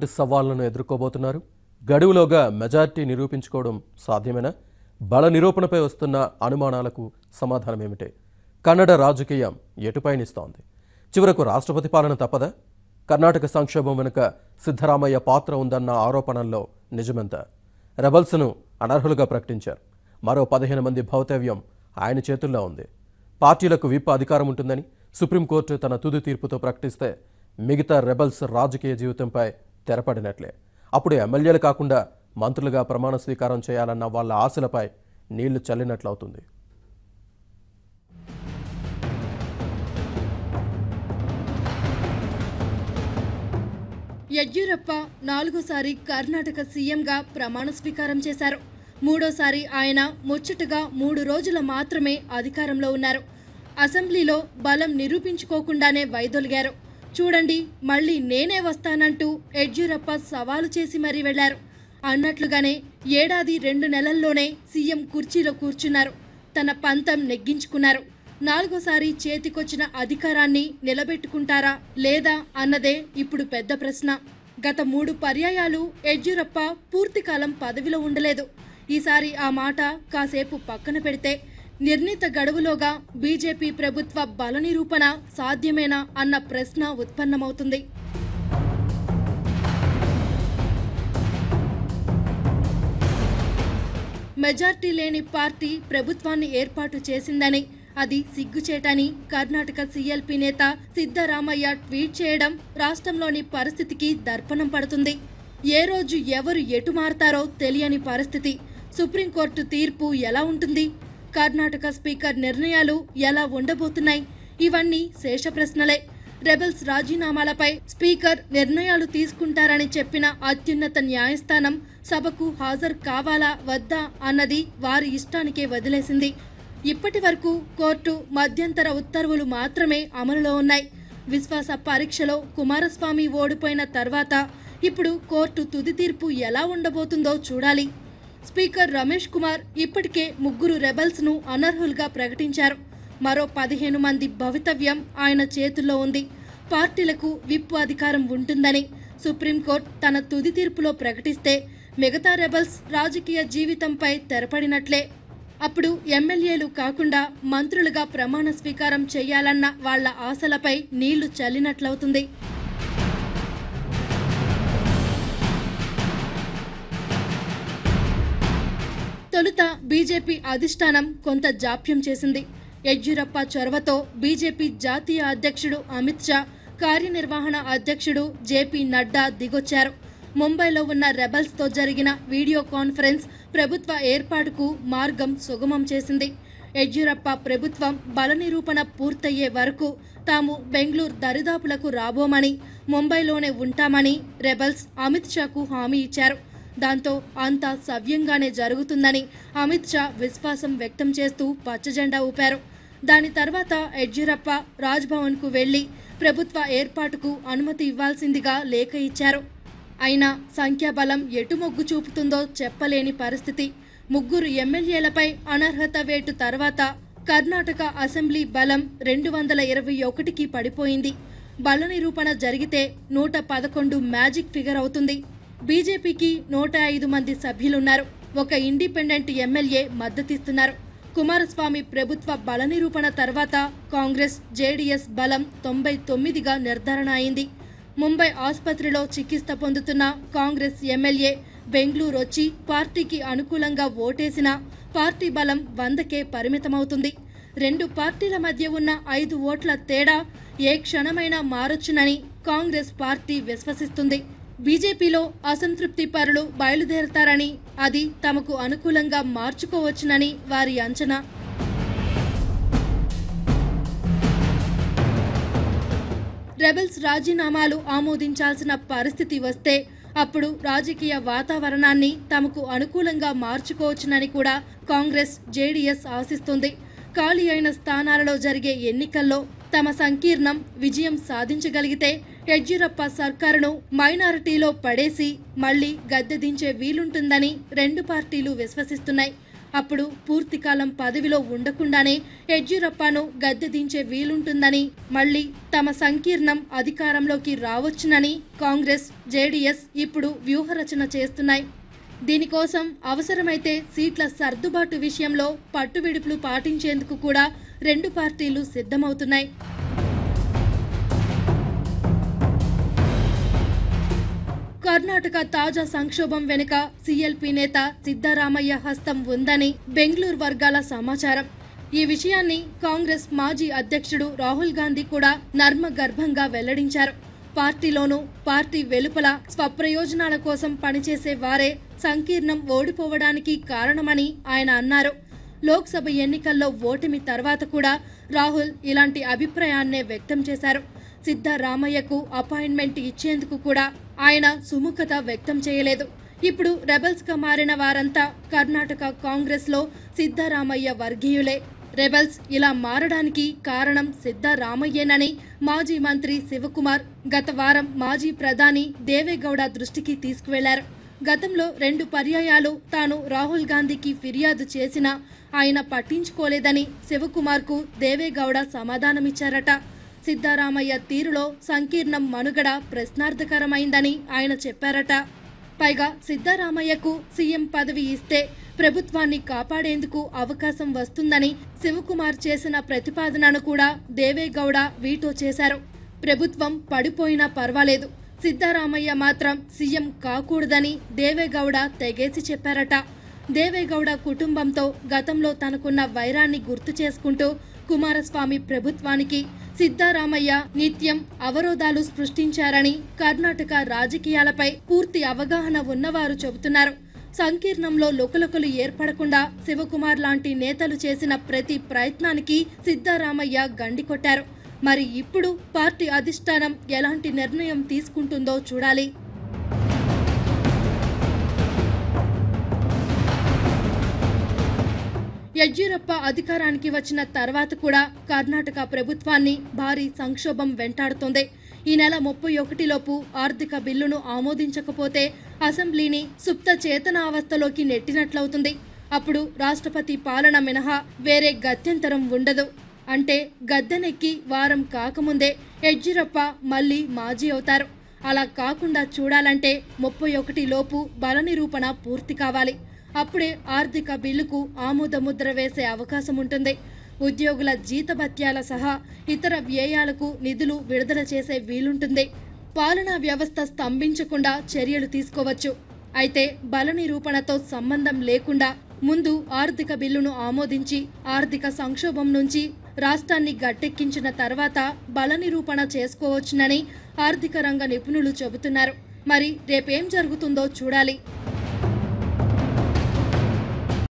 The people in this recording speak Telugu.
సవాళ్లను ఎదుర్కోబోతున్నారు. గడువులోగా మెజారిటీ నిరూపించుకోవడం సాధ్యమేనా? బల నిరూపణపై వస్తున్న అనుమానాలకు సమాధానం ఏమిటి? కన్నడ రాజకీయం ఎటు పయనిస్తోంది? చివరకు రాష్ట్రపతి పాలన తప్పదా? కర్ణాటక సంక్షోభం వెనుక సిద్ధరామయ్య పాత్ర ఉందన్న ఆరోపణల్లో నిజమెంత? రెబల్స్ను అనర్హులుగా ప్రకటించారు. మరో 15 మంది భౌతవ్యం ఆయన చేతుల్లో ఉంది. పార్టీలకు విప్ అధికారం ఉంటుందని సుప్రీంకోర్టు తన తుది తీర్పుతో ప్రకటిస్తే మిగతా రెబల్స్ రాజకీయ జీవితంపై తెరపడినట్లే. అప్పుడు ఎమ్మెల్యేలు కాకుండా మంత్రులుగా ప్రమాణ స్వీకారం చేయాలన్న వాళ్ళ ఆశలపై నీళ్లు చల్లినట్లవుతుంది. యెడ్యూరప్ప 4సారి కర్ణాటక సీఎంగా ప్రమాణ స్వీకారం చేశారు. 3సారి ఆయన ముచ్చటగా 3 రోజులు మాత్రమే అధికారంలో ఉన్నారు. అసెంబ్లీలో బలం నిరూపించుకోకుండానే వైదొలిగారు. చూడండి, మళ్ళీ నేనే వస్తానంటూ యెడ్యూరప్ప సవాలు చేసి మరీ వెళ్లారు. అన్నట్లుగానే 1 ఏడాది 2 నెలల్లోనే సీఎం కుర్చీలో కూర్చున్నారు. తన పంతం నెగ్గించుకున్నారు. 4సారి చేతికొచ్చిన అధికారాన్ని నిలబెట్టుకుంటారా లేదా అన్నదే ఇప్పుడు పెద్ద ప్రశ్న. గత 3 పర్యాయాలు యెడ్యూరప్ప పూర్తికాలం పదవిలో ఉండలేదు. ఈసారి ఆ మాట కాసేపు పక్కన పెడితే నిర్ణీత గడువులోగా బీజేపీ ప్రభుత్వ బల నిరూపణ సాధ్యమేనా అన్న ప్రశ్న ఉత్పన్నమవుతుంది. మెజార్టీ లేని పార్టీ ప్రభుత్వాన్ని ఏర్పాటు చేసిందని, అది సిగ్గుచేటని కర్ణాటక సీఎల్పీ నేత సిద్ధరామయ్య ట్వీట్ చేయడం రాష్ట్రంలోని పరిస్థితికి దర్పణం పడుతుంది. ఏ రోజు ఎవరు ఎటు మారతారో తెలియని పరిస్థితి. సుప్రీంకోర్టు తీర్పు ఎలా ఉంటుంది? కర్ణాటక స్పీకర్ నిర్ణయాలు ఎలా ఉండబోతున్నాయి? ఇవన్నీ శేష ప్రశ్నలే. రెబల్స్ రాజీనామాలపై స్పీకర్ నిర్ణయాలు తీసుకుంటారని చెప్పిన అత్యున్నత న్యాయస్థానం సభకు హాజరు కావాలా వద్దా అన్నది వారి ఇష్టానికే వదిలేసింది. ఇప్పటి వరకు కోర్టు మధ్యంతర ఉత్తర్వులు మాత్రమే అమలులో ఉన్నాయి. విశ్వాస పరీక్షలో కుమారస్వామి ఓడిపోయిన తర్వాత ఇప్పుడు కోర్టు తుది తీర్పు ఎలా ఉండబోతుందో చూడాలి. స్పీకర్ రమేష్ కుమార్ ఇప్పటికే 3 రెబల్స్ను అనర్హులుగా ప్రకటించారు. మరో 15 మంది భవితవ్యం ఆయన చేతుల్లో ఉంది. పార్టీలకు విప్ అధికారం ఉంటుందని సుప్రీంకోర్టు తన తుది తీర్పులో ప్రకటిస్తే మిగతా రెబల్స్ రాజకీయ జీవితంపై తెరపడినట్లే. అప్పుడు ఎమ్మెల్యేలు కాకుండా మంత్రులుగా ప్రమాణ స్వీకారం చేయాలన్న వాళ్ల ఆశలపై నీళ్లు చల్లినట్లవుతుంది. తొలుత బీజేపీ అధిష్టానం కొంత జాప్యం చేసింది. యెడ్యూరప్ప చొరవతో బీజేపీ జాతీయ అధ్యక్షుడు అమిత్ షా, కార్యనిర్వహణ అధ్యక్షుడు జేపీ నడ్డా దిగొచ్చారు. ముంబైలో ఉన్న రెబల్స్తో జరిగిన వీడియో కాన్ఫరెన్స్ ప్రభుత్వ ఏర్పాటుకు మార్గం సుగమం చేసింది. యెడ్యూరప్ప ప్రభుత్వం బల నిరూపణ పూర్తయ్యే వరకు తాము బెంగళూరు దరిదాపులకు రాబోమని, ముంబైలోనే ఉంటామని రెబల్స్ అమిత్ షాకు హామీ ఇచ్చారు. దాంతో అంతా సవ్యంగానే జరుగుతుందని అమిత్ షా విశ్వాసం వ్యక్తం చేస్తూ పచ్చజెండా ఊపారు. దాని తర్వాత యెడ్యూరప్ప రాజ్భవన్కు వెళ్లి ప్రభుత్వ ఏర్పాటుకు అనుమతి ఇవ్వాల్సిందిగా లేఖ ఇచ్చారు. అయినా సంఖ్యాబలం ఎటు మొగ్గు చూపుతుందో చెప్పలేని పరిస్థితి. 3 ఎమ్మెల్యేలపై అనర్హత వేటు తర్వాత కర్ణాటక అసెంబ్లీ బలం 221కి పడిపోయింది. బల నిరూపణ జరిగితే 111 మ్యాజిక్ ఫిగర్ అవుతుంది. బీజేపీకి 105 మంది సభ్యులున్నారు. ఒక ఇండిపెండెంట్ ఎమ్మెల్యే మద్దతిస్తున్నారు. కుమారస్వామి ప్రభుత్వ బల నిరూపణ తర్వాత కాంగ్రెస్, జేడీఎస్ బలం 99గా నిర్ధారణ అయింది. ముంబై ఆసుపత్రిలో చికిత్స పొందుతున్న కాంగ్రెస్ ఎమ్మెల్యే బెంగళూరు వచ్చి పార్టీకి అనుకూలంగా ఓటేసినా పార్టీ బలం 100కే పరిమితమవుతుంది. 2 పార్టీల మధ్య ఉన్న 5 ఓట్ల తేడా ఏ క్షణమైనా మారొచ్చునని కాంగ్రెస్ పార్టీ విశ్వసిస్తుంది. బీజేపీలో అసంతృప్తి పరులు బయలుదేరతారని, అది తమకు అనుకూలంగా మార్చుకోవచ్చునని వారి అంచనా. రెబల్స్ రాజీనామాలు ఆమోదించాల్సిన పరిస్థితి వస్తే అప్పుడు రాజకీయ వాతావరణాన్ని తమకు అనుకూలంగా మార్చుకోవచ్చునని కూడా కాంగ్రెస్, జేడీఎస్ ఆశిస్తుంది. ఖాళీ అయిన స్థానాలలో జరిగే ఎన్నికల్లో తమ సంకీర్ణం విజయం సాధించగలిగితే యెడ్యూరప్ప సర్కారును మైనారిటీలో పడేసి మళ్లీ గద్దె దించే వీలుంటుందని 2 పార్టీలు విశ్వసిస్తున్నాయి. అప్పుడు పూర్తికాలం పదవిలో ఉండకుండానే యెడ్యూరప్పను గద్దె దించే వీలుంటుందని, మళ్లీ తమ సంకీర్ణం అధికారంలోకి రావచ్చునని కాంగ్రెస్, జేడీఎస్ ఇప్పుడు వ్యూహరచన చేస్తున్నాయి. దీనికోసం అవసరమైతే సీట్ల సర్దుబాటు విషయంలో పట్టువిడుపులు పాటించేందుకు కూడా రెండు పార్టీలు సిద్ధమవుతున్నాయి. కర్ణాటక తాజా సంక్షోభం వెనుక సీఎల్పీ నేత సిద్ధరామయ్య హస్తం ఉందని బెంగళూరు వర్గాల సమాచారం. ఈ విషయాన్ని కాంగ్రెస్ మాజీ అధ్యక్షుడు రాహుల్ గాంధీ కూడా నర్మగర్భంగా వెల్లడించారు. పార్టీలోనూ పార్టీ వెలుపల స్వప్రయోజనాల కోసం పనిచేసే వారే సంకీర్ణం ఓడిపోవడానికి కారణమని ఆయన అన్నారు. లోక్సభ ఎన్నికల్లో ఓటమి తర్వాత కూడా రాహుల్ ఇలాంటి అభిప్రాయాన్నే వ్యక్తం చేశారు. సిద్ధరామయ్యకు అపాయింట్మెంట్ ఇచ్చేందుకు కూడా ఆయన సుముఖత వ్యక్తం చేయలేదు. ఇప్పుడు రెబల్స్గా మారిన వారంతా కర్ణాటక కాంగ్రెస్లో సిద్ధరామయ్య వర్గీయులే. రెబల్స్ ఇలా మారడానికి కారణం సిద్ధరామయ్యేనని మాజీ మంత్రి శివకుమార్ గత వారం మాజీ ప్రధాని దేవేగౌడ దృష్టికి తీసుకువెళ్లారు. గతంలో 2 పర్యాయాలు తాను రాహుల్ గాంధీకి ఫిర్యాదు చేసినా ఆయన పట్టించుకోలేదని శివకుమార్కు దేవేగౌడ సమాధానమిచ్చారట. సిద్ధరామయ్య తీరులో సంకీర్ణం మనుగడ ప్రశ్నార్థకరమైందని ఆయన చెప్పారట. పైగా సిద్ధరామయ్యకు సీఎం పదవి ఇస్తే ప్రభుత్వాన్ని కాపాడేందుకు అవకాశం వస్తుందని శివకుమార్ చేసిన ప్రతిపాదనను కూడా దేవేగౌడ వీటో చేశారు. ప్రభుత్వం పడిపోయినా పర్వాలేదు, సిద్ధరామయ్య మాత్రం సీఎం కాకూడదని దేవేగౌడ తెగేసి చెప్పారట. దేవేగౌడ కుటుంబంతో గతంలో తనకున్న వైరాన్ని గుర్తు చేసుకుంటూ కుమారస్వామి ప్రభుత్వానికి సిద్ధరామయ్య నిత్యం అవరోధాలు సృష్టించారని కర్ణాటక రాజకీయాలపై పూర్తి అవగాహన ఉన్నవారు చెబుతున్నారు. సంకీర్ణంలో లుకలుకలు ఏర్పడకుండా శివకుమార్ లాంటి నేతలు చేసిన ప్రతి ప్రయత్నానికి సిద్ధరామయ్య గండికొట్టారు. మరి ఇప్పుడు పార్టీ అధిష్టానం ఎలాంటి నిర్ణయం తీసుకుంటుందో చూడాలి. యెడ్యూరప్ప అధికారానికి వచ్చిన తర్వాత కూడా కర్ణాటక ప్రభుత్వాన్ని భారీ సంక్షోభం వెంటాడుతోంది. ఈ నెల 31లోపు ఆర్థిక బిల్లును ఆమోదించకపోతే అసెంబ్లీని సుప్త చేతనావస్థలోకి నెట్టినట్లవుతుంది. అప్పుడు రాష్ట్రపతి పాలన మినహా వేరే గత్యంతరం ఉండదు. అంటే గద్దెనెక్కి వారం కాకముందే యెడ్యూరప్ప మళ్లీ మాజీ అవుతారు. అలా కాకుండా చూడాలంటే 31లోపు బల నిరూపణ పూర్తి కావాలి. అప్పుడే ఆర్థిక బిల్లుకు ఆమోద ముద్ర వేసే అవకాశం ఉంటుంది. ఉద్యోగుల జీతభత్యాల సహా ఇతర వ్యయాలకు నిధులు విడుదల చేసే వీలుంటుంది. పాలనా వ్యవస్థ స్తంభించకుండా చర్యలు తీసుకోవచ్చు. అయితే బల నిరూపణతో సంబంధం లేకుండా ముందు ఆర్థిక బిల్లును ఆమోదించి ఆర్థిక సంక్షోభం నుంచి రాష్ట్రాన్ని గట్టెక్కించిన తర్వాత బల నిరూపణ చేసుకోవచ్చునని ఆర్థిక రంగ నిపుణులు చెబుతున్నారు. మరి రేపేం జరుగుతుందో చూడాలి.